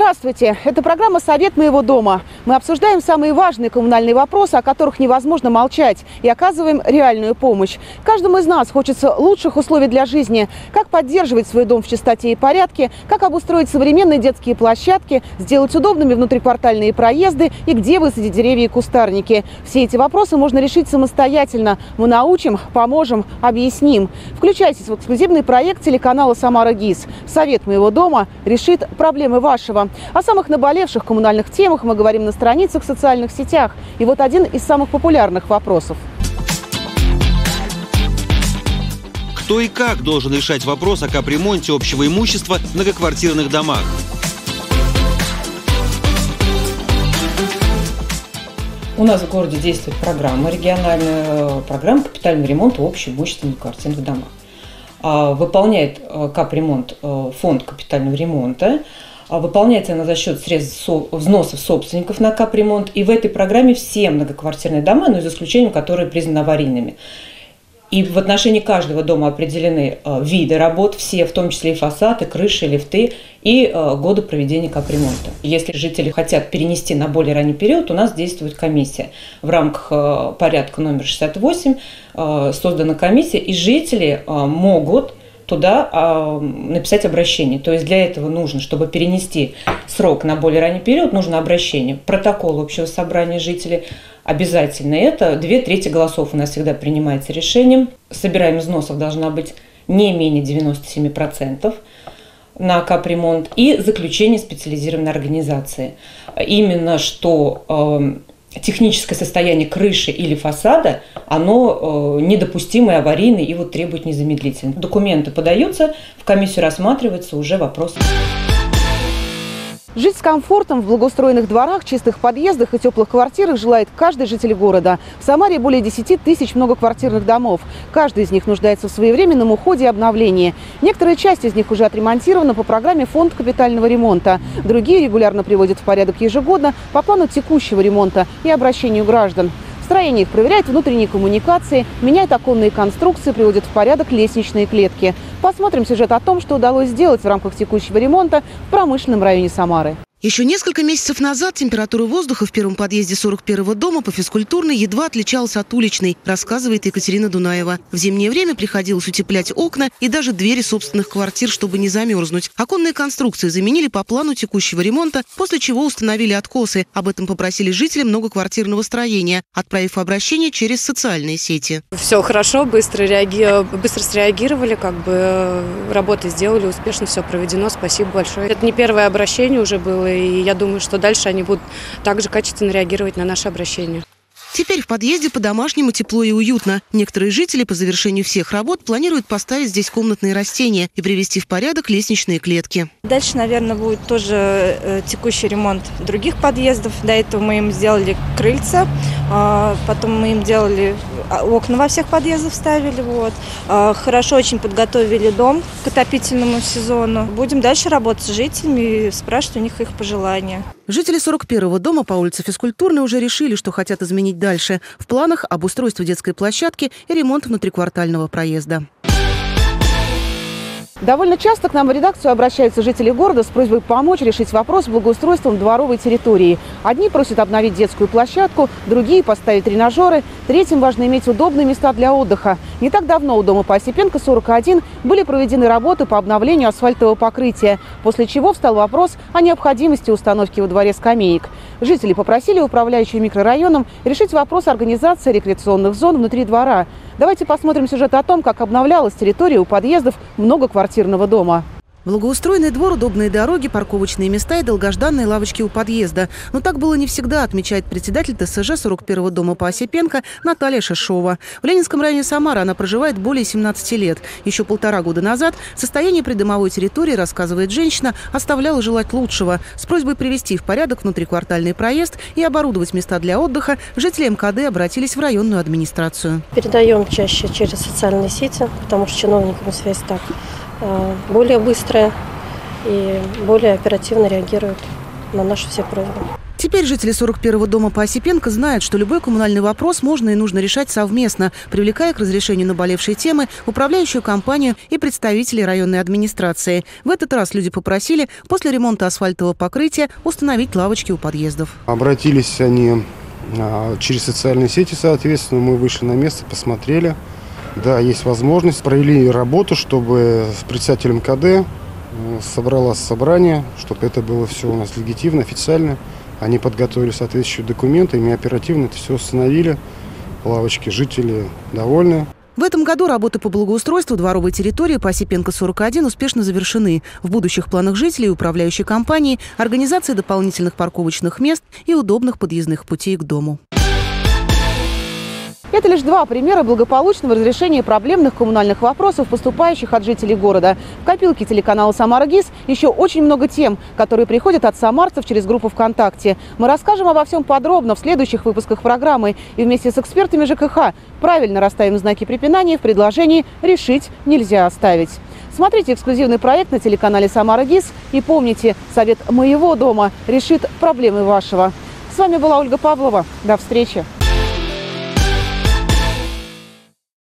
Здравствуйте! Это программа «Совет моего дома». Мы обсуждаем самые важные коммунальные вопросы, о которых невозможно молчать, и оказываем реальную помощь. Каждому из нас хочется лучших условий для жизни. Как поддерживать свой дом в чистоте и порядке, как обустроить современные детские площадки, сделать удобными внутриквартальные проезды и где высадить деревья и кустарники. Все эти вопросы можно решить самостоятельно. Мы научим, поможем, объясним. Включайтесь в эксклюзивный проект телеканала «Самара ГИС». «Совет моего дома» решит проблемы вашего. О самых наболевших коммунальных темах мы говорим на страницах в социальных сетях. И вот один из самых популярных вопросов. Кто и как должен решать вопрос о капремонте общего имущества в многоквартирных домах? У нас в городе действует программа, региональная программа капитального ремонта общего имущества в многоквартирных домах. Выполняет капремонт фонд капитального ремонта. Выполняется она за счет средств взносов собственников на капремонт. И в этой программе все многоквартирные дома, но за исключением, которые признаны аварийными. И в отношении каждого дома определены виды работ, все, в том числе и фасады, крыши, лифты, и годы проведения капремонта. Если жители хотят перенести на более ранний период, у нас действует комиссия. В рамках порядка номер 68 создана комиссия, и жители могут туда написать обращение. То есть для этого нужно, чтобы перенести срок на более ранний период, нужно обращение. Протокол общего собрания жителей обязательно. Это 2/3 голосов у нас всегда принимается решением. Собираемость взносов должна быть не менее 97% на капремонт. И заключение специализированной организации. Именно что техническое состояние крыши или фасада, оно недопустимое, аварийное и требует незамедлительно. Документы подаются, в комиссию рассматривается уже вопрос. Жить с комфортом в благоустроенных дворах, чистых подъездах и теплых квартирах желает каждый житель города. В Самаре более 10 тысяч многоквартирных домов. Каждый из них нуждается в своевременном уходе и обновлении. Некоторая часть из них уже отремонтирована по программе «Фонд капитального ремонта». Другие регулярно приводят в порядок ежегодно по плану текущего ремонта и обращению граждан. В строении их проверяют внутренние коммуникации, меняют оконные конструкции, приводят в порядок лестничные клетки. Посмотрим сюжет о том, что удалось сделать в рамках текущего ремонта в промышленном районе Самары. Еще несколько месяцев назад температура воздуха в первом подъезде 41-го дома по физкультурной едва отличалась от уличной, рассказывает Екатерина Дунаева. В зимнее время приходилось утеплять окна и даже двери собственных квартир, чтобы не замерзнуть. Оконные конструкции заменили по плану текущего ремонта, после чего установили откосы. Об этом попросили жители многоквартирного строения, отправив обращение через социальные сети. Все хорошо, быстро среагировали, работы сделали, успешно все проведено. Спасибо большое. Это не первое обращение уже было. И я думаю, что дальше они будут также качественно реагировать на наши обращения. Теперь в подъезде по-домашнему тепло и уютно. Некоторые жители по завершению всех работ планируют поставить здесь комнатные растения и привести в порядок лестничные клетки. Дальше, наверное, будет тоже текущий ремонт других подъездов. До этого мы им сделали крыльца, потом мы им делали окна во всех подъездах ставили. Хорошо очень подготовили дом к отопительному сезону. Будем дальше работать с жителями и спрашивать у них их пожелания. Жители 41-го дома по улице Физкультурной уже решили, что хотят изменить дальше. В планах обустройство детской площадки и ремонт внутриквартального проезда. Довольно часто к нам в редакцию обращаются жители города с просьбой помочь решить вопрос с благоустройством дворовой территории. Одни просят обновить детскую площадку, другие – поставить тренажеры, третьим важно иметь удобные места для отдыха. Не так давно у дома по Осипенко, 41, были проведены работы по обновлению асфальтового покрытия, после чего встал вопрос о необходимости установки во дворе скамеек. Жители попросили управляющего микрорайоном решить вопрос организации рекреационных зон внутри двора. Давайте посмотрим сюжет о том, как обновлялась территория у подъездов многоквартирного дома. Благоустроенный двор, удобные дороги, парковочные места и долгожданные лавочки у подъезда. Но так было не всегда, отмечает председатель ТСЖ 41-го дома по Осипенко Наталья Шишова. В Ленинском районе Самары она проживает более 17 лет. Еще 1,5 года назад состояние придомовой территории, рассказывает женщина, оставляло желать лучшего. С просьбой привести в порядок внутриквартальный проезд и оборудовать места для отдыха жители МКД обратились в районную администрацию. Передаем чаще через социальные сети, потому что чиновникам связь так более быстрая и более оперативно реагируют на наши все просьбы. Теперь жители 41-го дома по Осипенко знают, что любой коммунальный вопрос можно и нужно решать совместно, привлекая к разрешению наболевшей темы управляющую компанию и представителей районной администрации. В этот раз люди попросили после ремонта асфальтового покрытия установить лавочки у подъездов. Обратились они через социальные сети, соответственно, мы вышли на место, посмотрели. Да, есть возможность. Провели работу, чтобы с председателем КД собралось собрание, чтобы это было все у нас легитимно, официально. Они подготовили соответствующие документы, и мы оперативно это все установили. Лавочки, жители довольны. В этом году работы по благоустройству дворовой территории по Осипенко 41 успешно завершены. В будущих планах жителей и управляющей компании организация дополнительных парковочных мест и удобных подъездных путей к дому. Это лишь два примера благополучного разрешения проблемных коммунальных вопросов, поступающих от жителей города. В копилке телеканала «Самара ГИС» еще очень много тем, которые приходят от самарцев через группу ВКонтакте. Мы расскажем обо всем подробно в следующих выпусках программы и вместе с экспертами ЖКХ правильно расставим знаки препинания в предложении «Решить нельзя оставить». Смотрите эксклюзивный проект на телеканале «Самара ГИС» и помните, совет моего дома решит проблемы вашего. С вами была Ольга Павлова. До встречи.